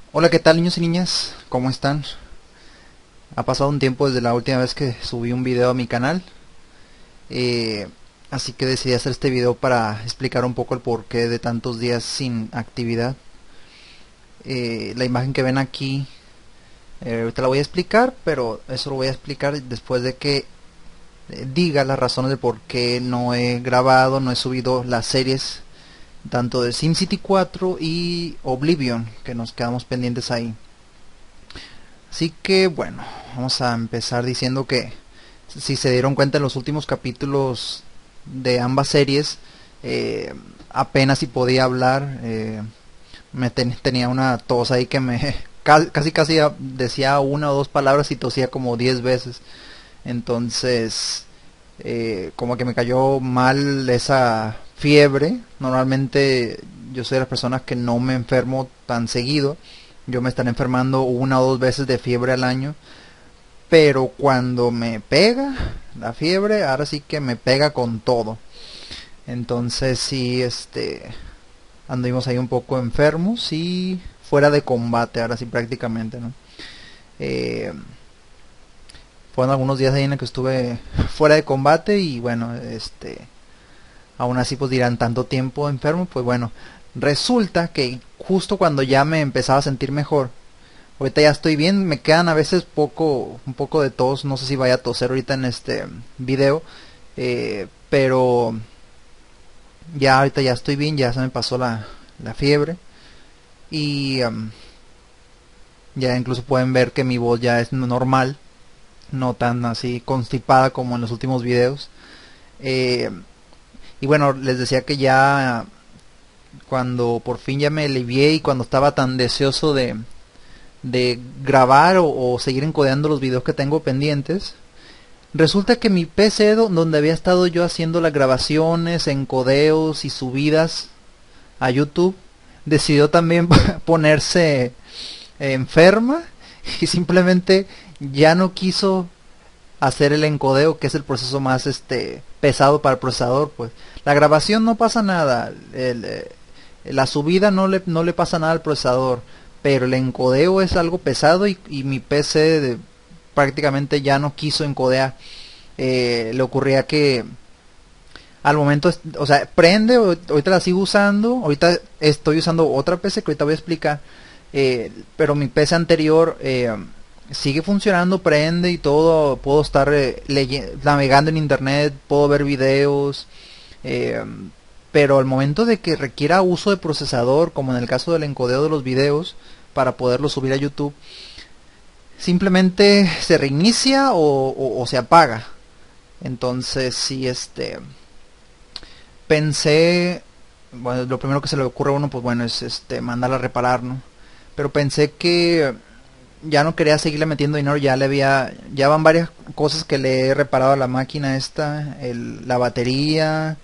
Hola, ¿qué tal niños y niñas? ¿Cómo están? Ha pasado un tiempo desde la última vez que subí un video a mi canal, eh, así que decidí hacer este video para explicar un poco el porqué de tantos días sin actividad. La imagen que ven aquí, ahorita la voy a explicar, pero eso lo voy a explicar después de que diga las razones de por qué no he grabado, no he subido las series tanto de SimCity 4 y Oblivion, que nos quedamos pendientes ahí. Así que bueno, vamos a empezar diciendo que si se dieron cuenta en los últimos capítulos de ambas series, apenas si podía hablar, tenía una tos ahí que me casi decía una o dos palabras y tosía como 10 veces. Entonces, como que me cayó mal esa fiebre. Normalmente yo soy de las personas que no me enfermo tan seguido. Yo me estaré enfermando una o dos veces de fiebre al año. Pero cuando me pega la fiebre, ahora sí que me pega con todo. Entonces sí, anduvimos ahí un poco enfermos y fuera de combate, ahora sí prácticamente, ¿no? Eh, Fueron algunos días ahí en los que estuve fuera de combate y bueno, aún así pues dirán tanto tiempo enfermo, pues bueno, resulta que justo cuando ya me empezaba a sentir mejor, ahorita ya estoy bien, me quedan a veces un poco de tos, no sé si vaya a toser ahorita en este video, pero ya ahorita ya estoy bien, ya se me pasó la fiebre y ya incluso pueden ver que mi voz ya es normal, no tan así constipada como en los últimos videos. Eh, y bueno, les decía que ya cuando por fin ya me alivié y cuando estaba tan deseoso de grabar o seguir encodeando los videos que tengo pendientes, resulta que mi PC donde había estado yo haciendo las grabaciones, encodeos y subidas a YouTube, decidió también ponerse enferma y simplemente ya no quiso hacer el encodeo, que es el proceso más pesado para el procesador. Pues la grabación no pasa nada, la subida no le pasa nada al procesador, pero el encodeo es algo pesado y mi PC prácticamente ya no quiso encodear. Le ocurría que al momento, o sea, prende, ahorita la sigo usando, ahorita estoy usando otra PC que ahorita voy a explicar, pero mi PC anterior sigue funcionando, prende y todo, puedo estar navegando en internet, puedo ver videos, eh, pero al momento de que requiera uso de procesador, como en el caso del encodeo de los videos, para poderlo subir a YouTube, simplemente se reinicia o se apaga. Entonces, sí, pensé, bueno, lo primero que se le ocurre a uno, pues bueno, es mandarla a reparar, ¿no? Pero pensé que ya no quería seguirle metiendo dinero, ya van varias cosas que le he reparado a la máquina esta, la batería,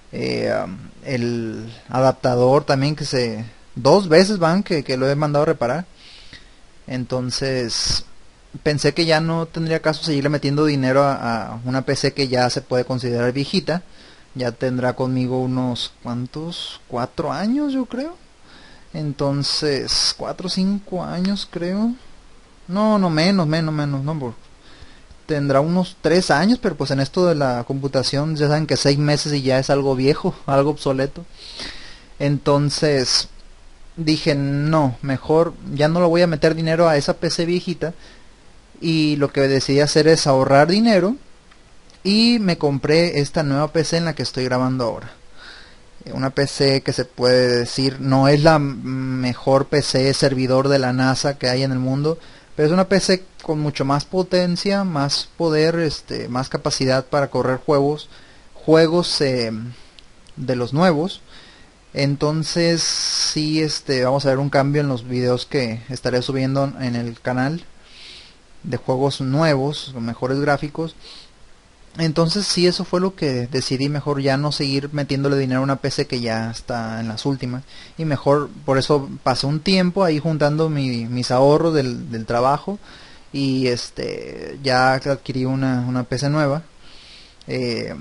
el adaptador también dos veces van que lo he mandado a reparar. Entonces pensé que ya no tendría caso seguirle metiendo dinero a una PC que ya se puede considerar viejita. Ya tendrá conmigo unos cuantos, 4 años yo creo. Entonces, 4 o 5 años creo. No, no, menos, no. Tendrá unos 3 años, pero pues en esto de la computación ya saben que 6 meses y ya es algo viejo, algo obsoleto. Entonces dije, no, mejor ya no le voy a meter dinero a esa PC viejita. Y lo que decidí hacer es ahorrar dinero y me compré esta nueva PC en la que estoy grabando ahora. Una PC que se puede decir no es la mejor PC servidor de la NASA que hay en el mundo, pero es una PC con mucho más potencia, más poder, más capacidad para correr juegos de los nuevos. Entonces sí, vamos a ver un cambio en los videos que estaré subiendo en el canal de juegos nuevos, con mejores gráficos. Entonces sí, eso fue lo que decidí, mejor ya no seguir metiéndole dinero a una PC que ya está en las últimas. Y mejor, por eso pasé un tiempo ahí juntando mis ahorros del trabajo. Y ya adquirí una PC nueva. Eh,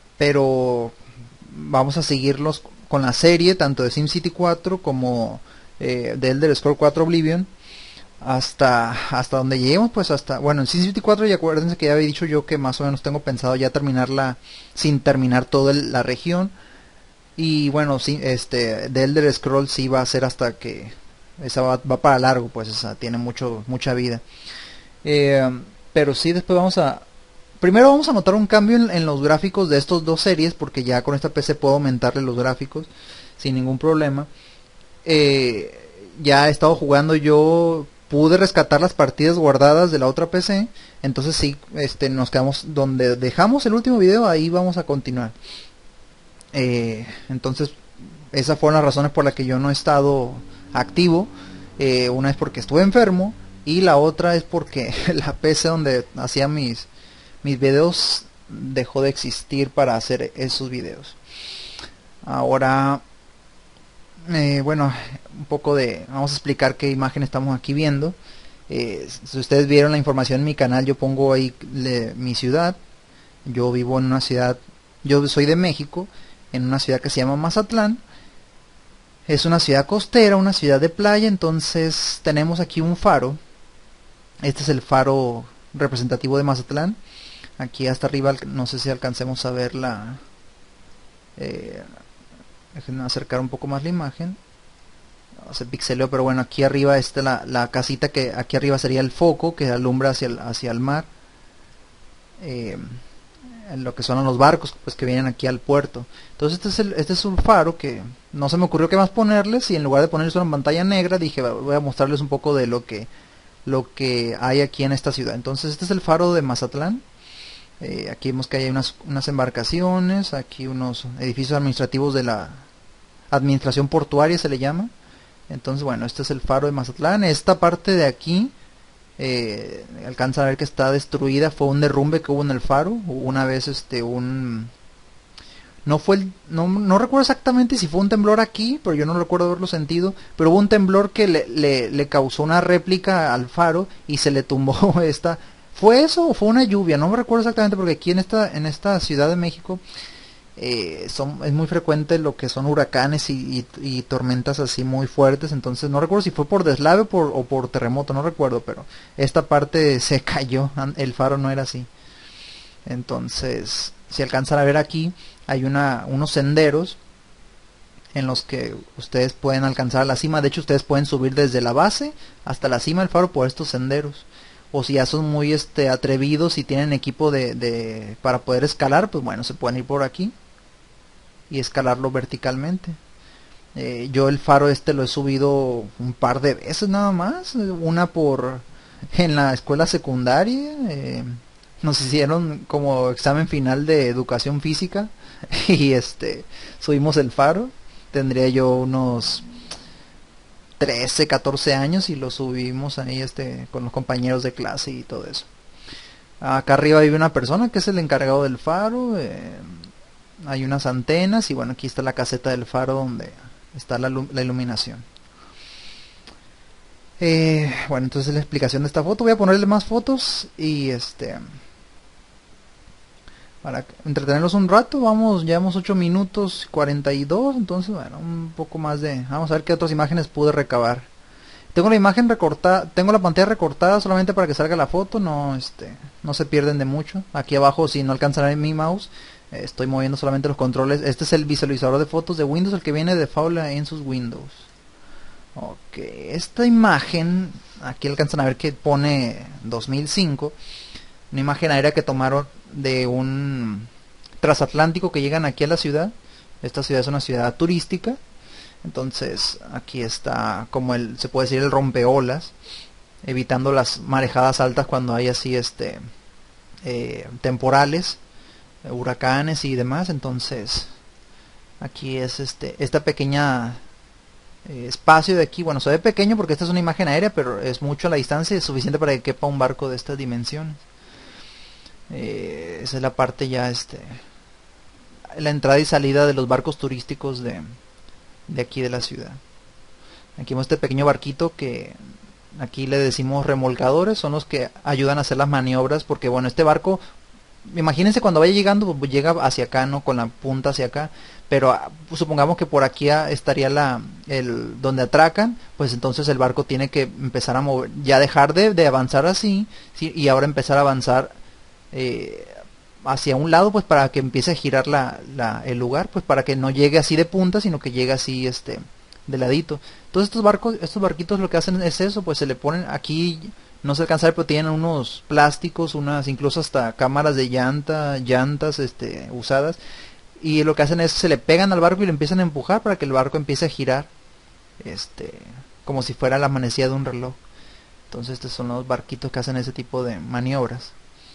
pero vamos a seguirlos con la serie, tanto de SimCity 4 como de Elder Scrolls 4 Oblivion hasta donde lleguemos, pues hasta, bueno, en SimCity 4, y acuérdense que ya había dicho yo que más o menos tengo pensado ya terminarla sin terminar toda la región. Y bueno, sí, de Elder Scrolls sí va a ser hasta que esa va para largo, pues esa tiene mucha vida. Pero sí, después primero vamos a notar un cambio en los gráficos de estos dos series, porque ya con esta PC puedo aumentarle los gráficos sin ningún problema. Ya he estado jugando, yo pude rescatar las partidas guardadas de la otra PC, entonces sí, nos quedamos donde dejamos el último video, ahí vamos a continuar. Entonces esas fueron las razones por las que yo no he estado activo. Una es porque estuve enfermo y la otra es porque la PC donde hacía mis videos dejó de existir para hacer esos videos. Ahora, bueno, un poco vamos a explicar qué imagen estamos aquí viendo. Si ustedes vieron la información en mi canal, yo pongo ahí mi ciudad. Yo vivo en una ciudad, yo soy de México, en una ciudad que se llama Mazatlán. Es una ciudad costera, una ciudad de playa, entonces tenemos aquí un faro. Este es el faro representativo de Mazatlán. Aquí hasta arriba, no sé si alcancemos a ver déjenme acercar un poco más la imagen. Se pixeleo, pero bueno, aquí arriba está la casita, que aquí arriba sería el foco que alumbra hacia el mar. En lo que son los barcos, pues, que vienen aquí al puerto. Entonces este es un faro que no se me ocurrió qué más ponerles, y en lugar de ponerles una pantalla negra dije voy a mostrarles un poco de lo que hay aquí en esta ciudad. Entonces este es el faro de Mazatlán. Aquí vemos que hay unas embarcaciones, aquí unos edificios administrativos de la administración portuaria se le llama. Entonces bueno, este es el faro de Mazatlán. Esta parte de aquí alcanza a ver que está destruida, fue un derrumbe que hubo en el faro. Hubo una vez no recuerdo exactamente si fue un temblor aquí, pero yo no recuerdo haberlo sentido, pero hubo un temblor que le causó una réplica al faro y se le tumbó esta. ¿Fue eso o fue una lluvia? No me recuerdo exactamente, porque aquí en esta Ciudad de México es muy frecuente lo que son huracanes y tormentas así muy fuertes. Entonces no recuerdo si fue por deslave o por terremoto, no recuerdo, pero esta parte se cayó, el faro no era así. Entonces, si alcanzan a ver aquí, hay unos senderos en los que ustedes pueden alcanzar a la cima. De hecho, ustedes pueden subir desde la base hasta la cima del faro por estos senderos. O si ya son muy atrevidos y tienen equipo para poder escalar, pues bueno, se pueden ir por aquí y escalarlo verticalmente. Yo el faro lo he subido un par de veces nada más. Una en la escuela secundaria. Nos hicieron como examen final de educación física y subimos el faro. Tendría yo unos 13, 14 años y lo subimos ahí con los compañeros de clase y todo eso. Acá arriba vive una persona que es el encargado del faro. Hay unas antenas y bueno, aquí está la caseta del faro donde está la iluminación. Bueno, entonces la explicación de esta foto. Voy a ponerle más fotos y para entretenerlos un rato. Llevamos 8 minutos 42, entonces bueno, un poco más vamos a ver qué otras imágenes pude recabar. Tengo la imagen recortada, tengo la pantalla recortada solamente para que salga la foto, no se pierden de mucho. Aquí abajo, si no alcanzan a ver mi mouse, estoy moviendo solamente los controles. Este es el visualizador de fotos de Windows, el que viene de default en sus Windows. Ok, esta imagen, aquí alcanzan a ver que pone 2005, una imagen aérea que tomaron de un transatlántico que llegan aquí a la ciudad. Esta ciudad es una ciudad turística. Entonces aquí está como se puede decir el rompeolas, evitando las marejadas altas cuando hay así temporales, huracanes y demás. Entonces aquí es esta pequeña espacio de aquí. Bueno, se ve pequeño porque esta es una imagen aérea, pero es mucho a la distancia y es suficiente para que quepa un barco de estas dimensiones. Esa es la parte ya la entrada y salida de los barcos turísticos de aquí de la ciudad. Aquí vemos este pequeño barquito que aquí le decimos remolcadores, son los que ayudan a hacer las maniobras, porque bueno, este barco imagínense cuando vaya llegando, pues llega hacia acá, ¿no? Con la punta hacia acá, pero pues, supongamos que por aquí estaría el donde atracan, pues entonces el barco tiene que empezar a mover, ya dejar de avanzar así, ¿sí? Y ahora empezar a avanzar hacia un lado, pues para que empiece a girar el lugar, pues para que no llegue así de punta, sino que llegue así de ladito. Entonces estos barquitos lo que hacen es eso, pues se le ponen aquí, no se alcanza a ver, pero tienen unos plásticos, unas incluso hasta cámaras de llantas usadas, y lo que hacen es se le pegan al barco y le empiezan a empujar para que el barco empiece a girar, este, como si fuera la manecilla de un reloj. Entonces estos son los barquitos que hacen ese tipo de maniobras.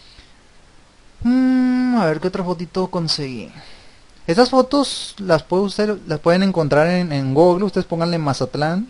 A ver qué otra fotito conseguí. Estas fotos las pueden encontrar en Google. Ustedes pónganle Mazatlán,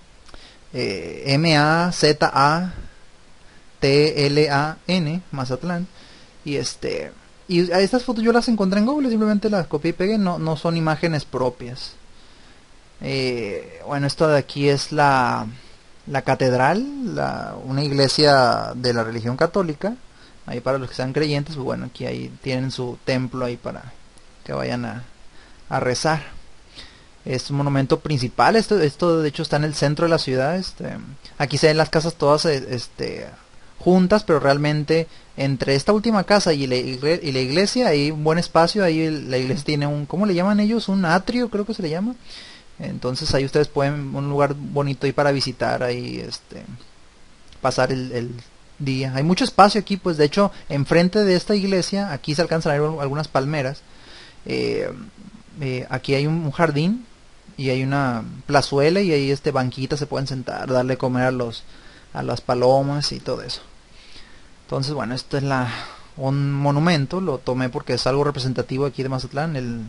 Mazatlan, Mazatlán, y a estas fotos yo las encontré en Google, simplemente las copié y pegué, no son imágenes propias. Bueno, esto de aquí es la catedral, una iglesia de la religión católica. Ahí para los que sean creyentes, pues bueno, aquí ahí tienen su templo ahí para que vayan a rezar. Es un monumento principal, esto de hecho está en el centro de la ciudad. Aquí se ven las casas todas juntas, pero realmente entre esta última casa y la iglesia hay un buen espacio. Ahí la iglesia tiene ¿cómo le llaman ellos? Un atrio, creo que se le llama. Entonces ahí ustedes pueden, un lugar bonito ahí para visitar, ahí pasar el día. Hay mucho espacio aquí, pues de hecho enfrente de esta iglesia aquí se alcanzan a ver algunas palmeras. Aquí hay un jardín y hay una plazuela y ahí banquitas, se pueden sentar, darle de comer a las palomas y todo eso. Entonces bueno, esto es un monumento, lo tomé porque es algo representativo aquí de Mazatlán,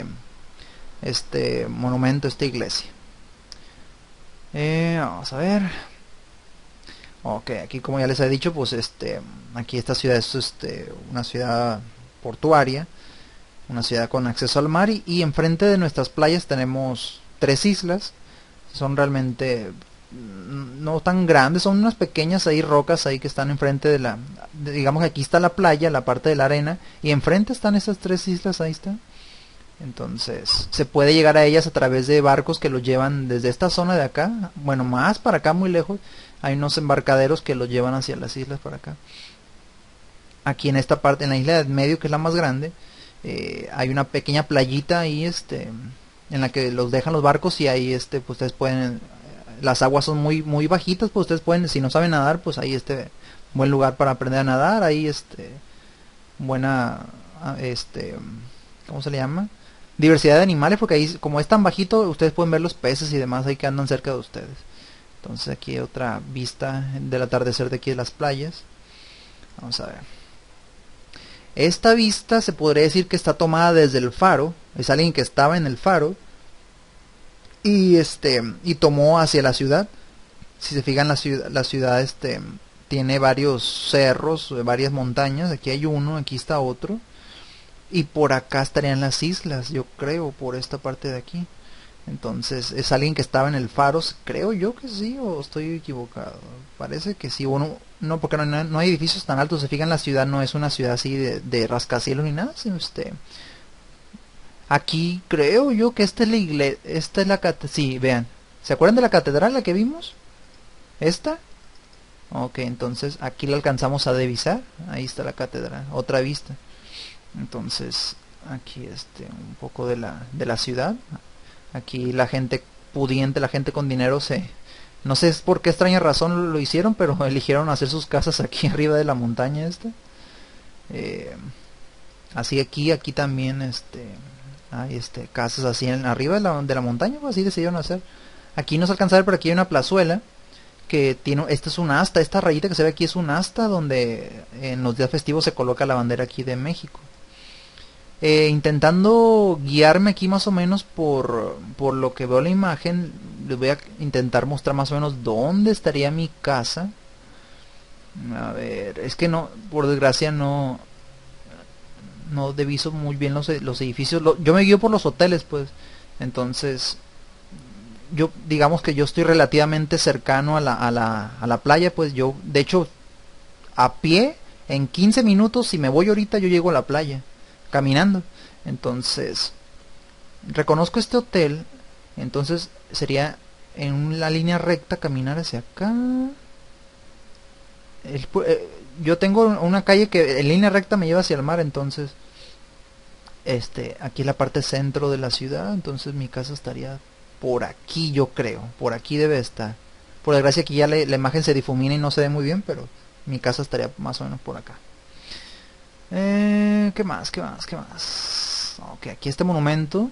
este monumento, esta iglesia. Vamos a ver. Ok, aquí como ya les he dicho, pues aquí esta ciudad es una ciudad portuaria, una ciudad con acceso al mar, y enfrente de nuestras playas tenemos 3 islas. Son realmente no tan grandes, son unas pequeñas ahí rocas ahí que están enfrente digamos que aquí está la playa, la parte de la arena, y enfrente están esas 3 islas, ahí está. Entonces se puede llegar a ellas a través de barcos que los llevan desde esta zona de acá, bueno, más para acá, muy lejos. Hay unos embarcaderos que los llevan hacia las islas para acá. Aquí en esta parte, en la isla de medio, que es la más grande, hay una pequeña playita ahí en la que los dejan los barcos, y ahí pues ustedes pueden, las aguas son muy bajitas, pues ustedes pueden, si no saben nadar, pues ahí buen lugar para aprender a nadar. Ahí buena ¿cómo se le llama? Diversidad de animales, porque ahí como es tan bajito ustedes pueden ver los peces y demás ahí que andan cerca de ustedes. Entonces aquí hay otra vista del atardecer de aquí de las playas. Vamos a ver. Esta vista se podría decir que está tomada desde el faro. Es alguien que estaba en el faro y tomó hacia la ciudad. Si se fijan, la ciudad tiene varios cerros, varias montañas. Aquí hay uno, aquí está otro, y por acá estarían las islas, yo creo, por esta parte de aquí. Entonces es alguien que estaba en el faro, creo yo que sí, o estoy equivocado. Parece que sí. Bueno, no, porque no hay edificios tan altos. Se fijan, la ciudad no es una ciudad así de rascacielos ni nada, sino aquí creo yo que esta es la iglesia, esta es la catedral. Sí, vean, ¿se acuerdan de la catedral, la que vimos? ¿Esta? Ok, entonces aquí la alcanzamos a divisar. Ahí está la catedral, otra vista. Entonces aquí un poco de la ciudad. Aquí la gente pudiente, la gente con dinero, no sé por qué extraña razón lo hicieron, pero eligieron hacer sus casas aquí arriba de la montaña así aquí también hay casas así arriba de la montaña, pues así decidieron hacer. Aquí no se alcanza a ver, pero aquí hay una plazuela que tiene, es un asta, esta rayita que se ve aquí es un asta donde en los días festivos se coloca la bandera aquí de México. Intentando guiarme aquí más o menos por lo que veo en la imagen, les voy a intentar mostrar más o menos dónde estaría mi casa. A ver, es que no, por desgracia no diviso muy bien los edificios. Yo me guío por los hoteles, pues. Entonces yo digamos que yo estoy relativamente cercano a la playa, pues yo de hecho a pie en 15 minutos, si me voy ahorita, yo llego a la playa, caminando. Entonces, reconozco este hotel, entonces sería en la línea recta caminar hacia acá. Yo tengo una calle que en línea recta me lleva hacia el mar, entonces aquí es la parte centro de la ciudad, entonces mi casa estaría por aquí, yo creo, por aquí debe estar. Por desgracia aquí ya la imagen se difumina y no se ve muy bien, pero mi casa estaría más o menos por acá. ¿Qué más? Ok, aquí este monumento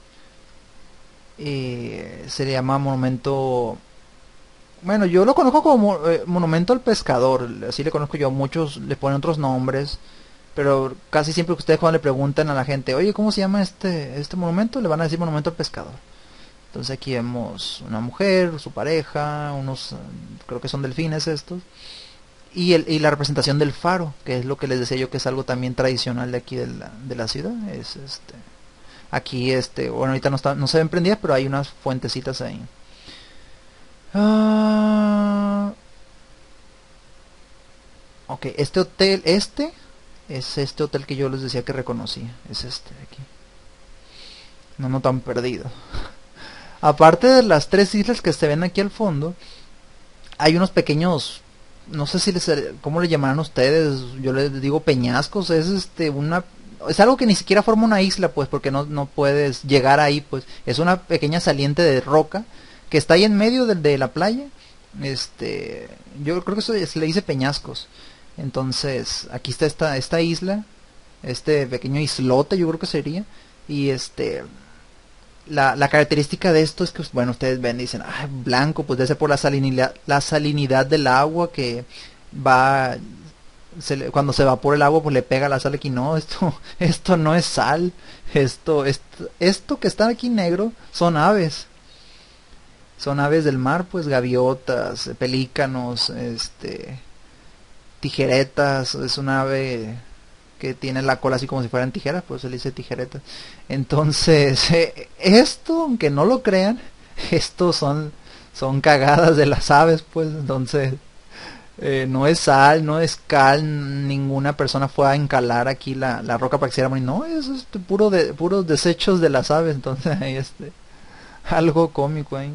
se le llama monumento. Bueno, yo lo conozco como monumento al pescador, así le conozco yo. Muchos le ponen otros nombres, pero casi siempre que ustedes cuando le preguntan a la gente, oye, ¿cómo se llama este monumento? Le van a decir monumento al pescador. Entonces aquí vemos una mujer, su pareja, unos, creo que son delfines estos, y la representación del faro, que es lo que les decía yo que es algo también tradicional de aquí de la ciudad. Es aquí bueno, ahorita no se ven prendidas, pero hay unas fuentecitas ahí. Ok, este hotel, es este hotel que yo les decía que reconocía, es este de aquí. No tan perdido. Aparte de las tres islas que se ven aquí al fondo, hay unos pequeños, no sé si ¿cómo le llamarán ustedes? Yo les digo peñascos. Es algo que ni siquiera forma una isla, pues, porque no puedes llegar ahí, pues. Es una pequeña saliente de roca que está ahí en medio de la playa. Yo creo que eso se le dice peñascos. Entonces, aquí está esta isla, este pequeño islote, yo creo que sería. Y la característica de esto es que, bueno, ustedes ven y dicen, ah, blanco, pues debe ser por la salinidad del agua que va, cuando se evapora el agua, pues le pega la sal aquí. No, esto no es sal, esto que está aquí negro son aves del mar, pues gaviotas, pelícanos, tijeretas. Es una ave que tiene la cola así como si fueran tijeras, pues se le dice tijeretas. Entonces, esto, aunque no lo crean, estos son cagadas de las aves, pues. Entonces, no es sal, no es cal, ninguna persona fue a encalar aquí la roca para que se hiciera morir. No, es puros desechos de las aves. Entonces, ahí algo cómico ahí.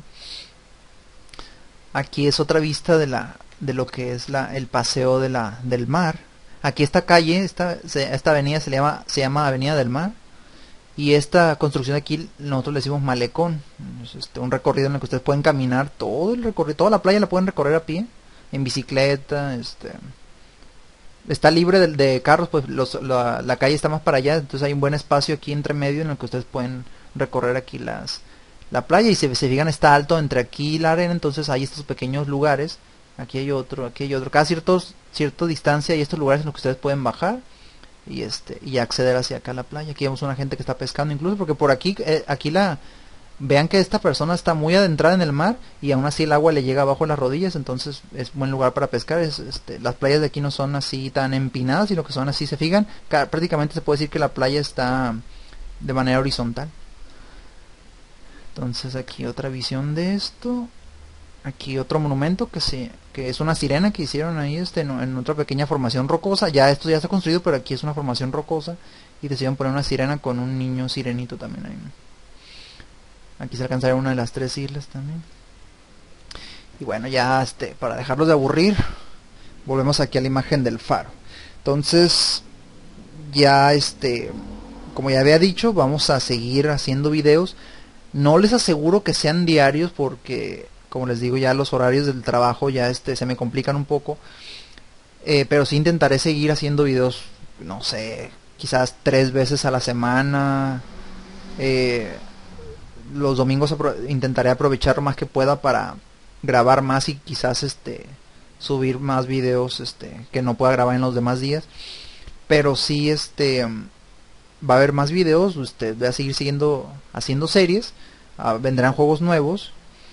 Aquí es otra vista de lo que es el paseo del mar. Aquí esta calle, esta avenida se llama Avenida del Mar. Y esta construcción de aquí nosotros le decimos malecón. Es un recorrido en el que ustedes pueden caminar todo el recorrido, toda la playa la pueden recorrer a pie, en bicicleta. Está libre de carros, pues la calle está más para allá, entonces hay un buen espacio aquí entre medio en el que ustedes pueden recorrer aquí la playa. Y si se fijan, está alto entre aquí y la arena, entonces hay estos pequeños lugares. Aquí hay otro. Cada cierta distancia hay estos lugares en los que ustedes pueden bajar y acceder hacia acá a la playa. Aquí vemos una gente que está pescando, incluso porque por aquí vean que esta persona está muy adentrada en el mar y aún así el agua le llega abajo de las rodillas, entonces es buen lugar para pescar. Las playas de aquí no son así tan empinadas, sino que son así, se fijan, prácticamente se puede decir que la playa está de manera horizontal. Entonces aquí otra visión de esto. Aquí otro monumento que es una sirena que hicieron ahí en otra pequeña formación rocosa. Ya esto ya está construido, pero aquí es una formación rocosa y decidieron poner una sirena con un niño sirenito también ahí. Aquí se alcanza a ver una de las tres islas también. Y bueno, ya para dejarlos de aburrir, volvemos aquí a la imagen del faro. Entonces, ya como ya había dicho, vamos a seguir haciendo videos. No les aseguro que sean diarios porque, como les digo, ya los horarios del trabajo ya se me complican un poco. Pero sí intentaré seguir haciendo videos, no sé, quizás 3 veces a la semana. Los domingos intentaré aprovechar lo más que pueda para grabar más y quizás subir más videos que no pueda grabar en los demás días. Pero sí va a haber más videos. Voy a seguir haciendo series. Vendrán juegos nuevos.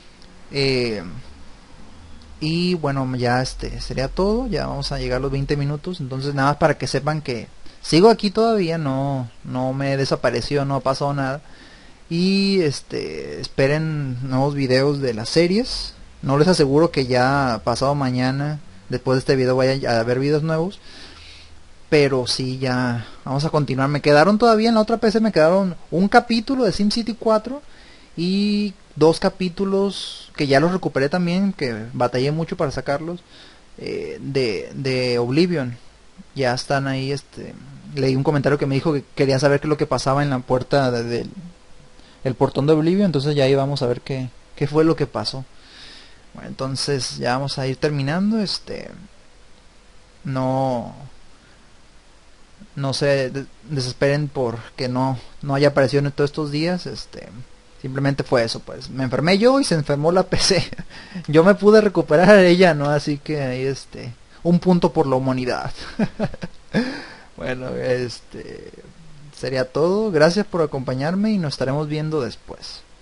Y bueno, ya sería todo. Ya vamos a llegar a los 20 minutos. Entonces nada más para que sepan que sigo aquí todavía. No me he desaparecido, no ha pasado nada. Y esperen nuevos videos de las series. No les aseguro que ya pasado mañana, después de este video, vaya a haber videos nuevos. pero sí, ya vamos a continuar. Me quedaron todavía en la otra PC, me quedaron un capítulo de SimCity 4 y dos capítulos que ya los recuperé también, que batallé mucho para sacarlos, de Oblivion. Ya están ahí. Leí un comentario que me dijo que quería saber qué es lo que pasaba en la puerta del el portón de Oblivion, entonces ya íbamos a ver qué fue lo que pasó. Bueno, entonces ya vamos a ir terminando. No no se desesperen porque no haya aparecido en todos estos días. Simplemente fue eso, pues me enfermé yo y se enfermó la PC. Yo me pude recuperar, ella no, así que ahí un punto por la humanidad. Bueno, sería todo. Gracias por acompañarme y nos estaremos viendo después.